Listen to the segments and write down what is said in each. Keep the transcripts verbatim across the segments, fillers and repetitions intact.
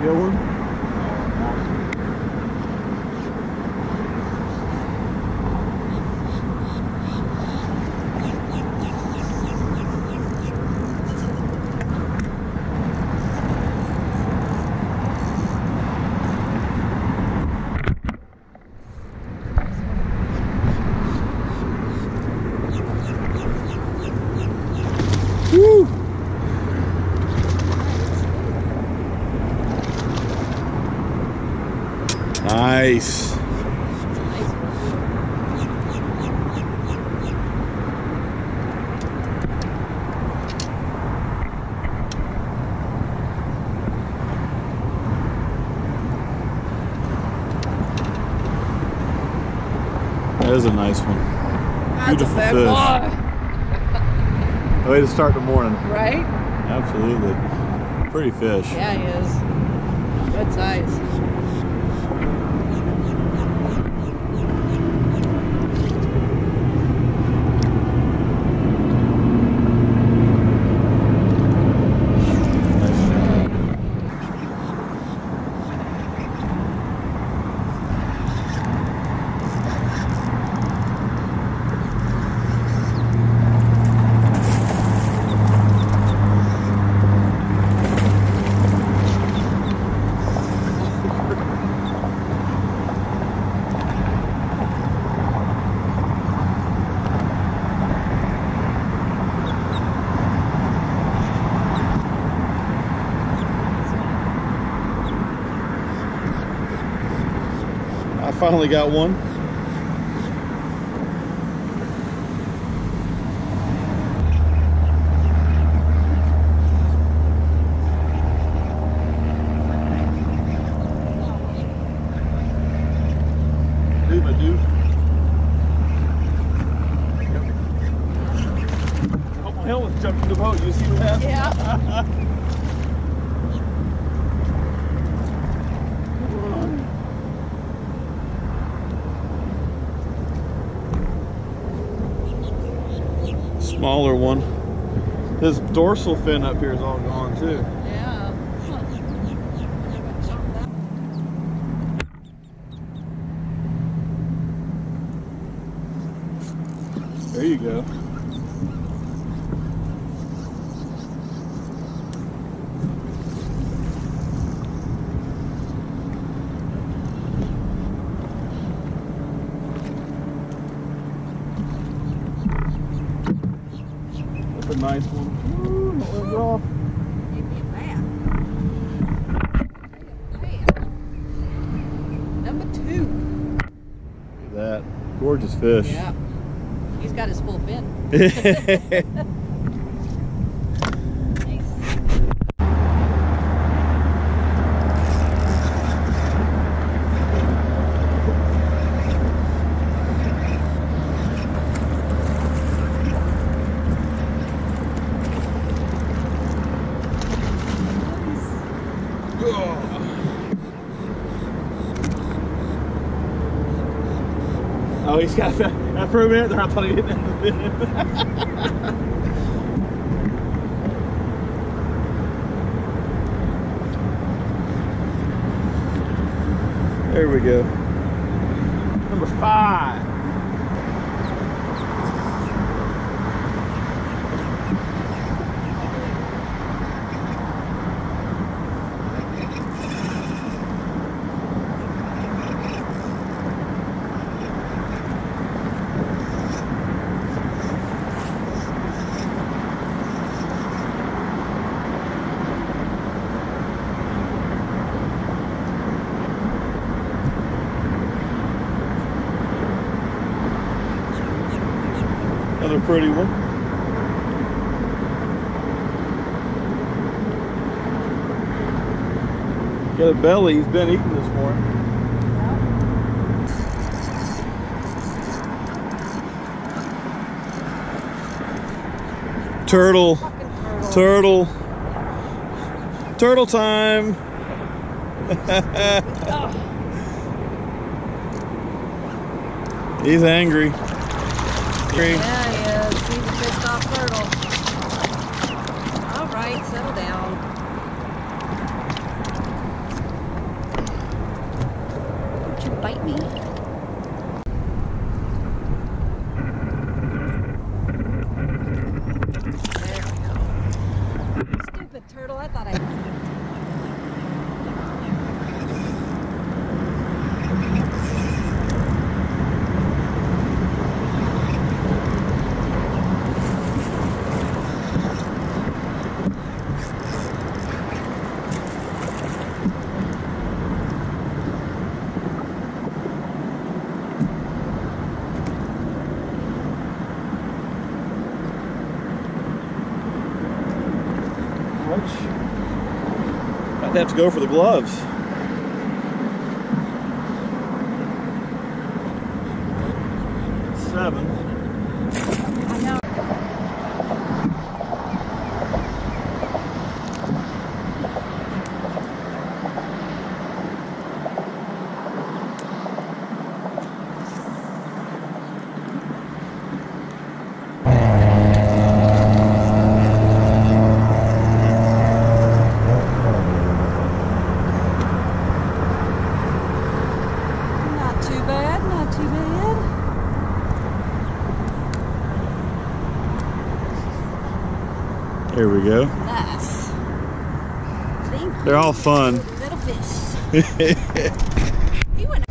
Good one? Woo! Nice. That is a nice one. That's Beautiful a big fish. One. Way to start the morning. Right? Absolutely. Pretty fish. Yeah, he is. Good size. I finally got one. Dude, my dude. Oh, my helmet jumped in the boat. You see what happened? Yeah. Smaller one. His dorsal fin up here is all gone too. Yeah. There you go. That's a nice one. Ooh, that was rough. Give me a bat. Number two. Look at that. Gorgeous fish. Yeah. He's got his full fin. Oh, he's got that. For a minute there, I thought he didn't have the fin. There we go. Number five. Another pretty one. Got a belly, he's been eating this morning. Turtle, turtle, turtle time. He's angry. Yeah, he is. He's a pissed off turtle. All right, settle down. might have to go for the gloves. Seven. I know. There we go. Nice. Thank They're you. all fun. Little fish. He went.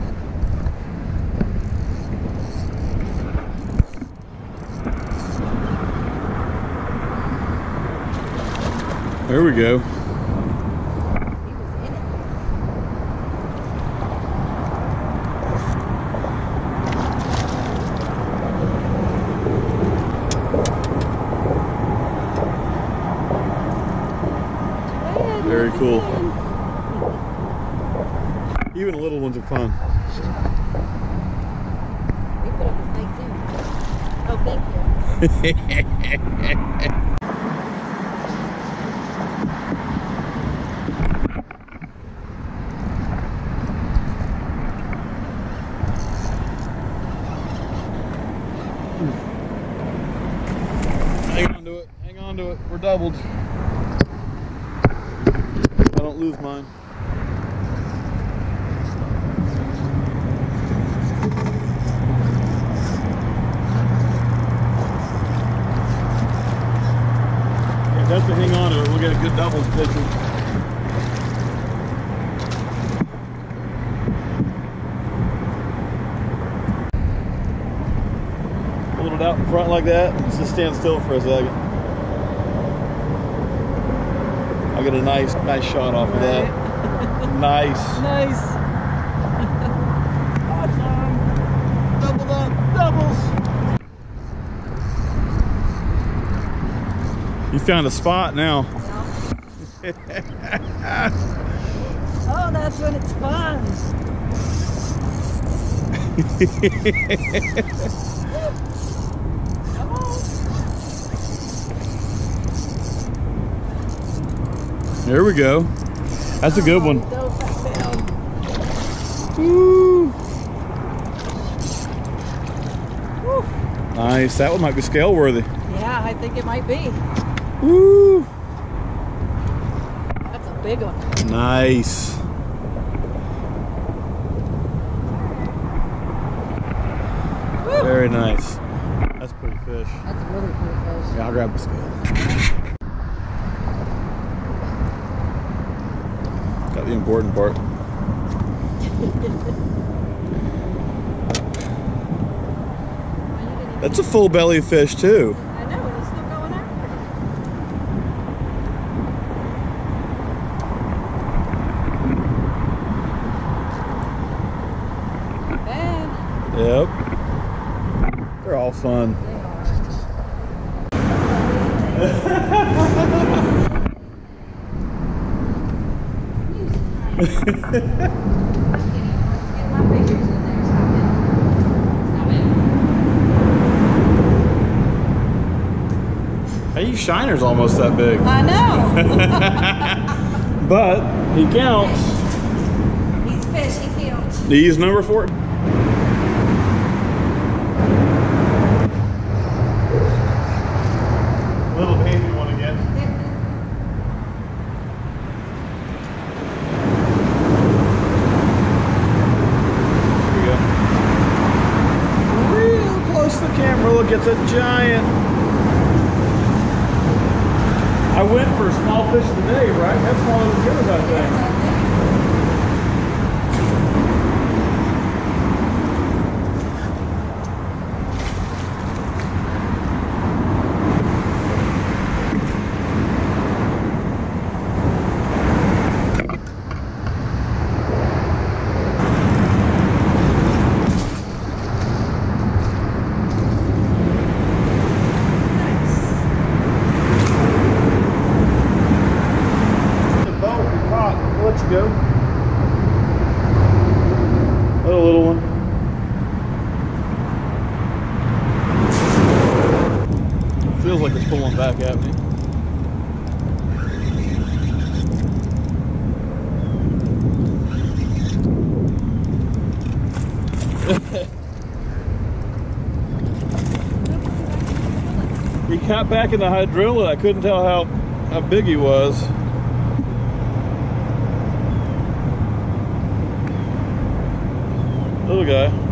There we go. He was in it. Very cool. Even the little ones are fun. We put up a snake too. Oh, thank you. Hang on to it. Hang on to it. We're doubled. I don't lose mine. Yeah, that's to hang on to it. We'll get a good double picture. Hold it out in front like that. Let's just stand still for a second. I got a nice, nice shot off of that. Nice. Nice. Awesome. Doubled up, doubles. You found a spot now. Oh, that's when it's fun. Come on. There we go. That's a good one. Woo. Woo. Nice. That one might be scale worthy. Yeah, I think it might be. Woo. That's a big one. Nice. Woo. Very nice. That's a pretty fish. That's a really cool fish. Yeah, I'll grab the scale. Got the important part. That's a full belly fish too. I know, and he's still going after it. Bad. Yep. They're all fun. They Hey, shiner's almost that big. I know. But he counts. He's fish, he counts. He's number four. Little baby one again. Here we go. Real close to the camera. Look, it's a giant. I went for a small fish of the day, right? That's smaller than good as that thing. go. Oh, a little one. Feels like it's pulling back at me. He got back in the hydrilla. I couldn't tell how, how big he was. Little guy.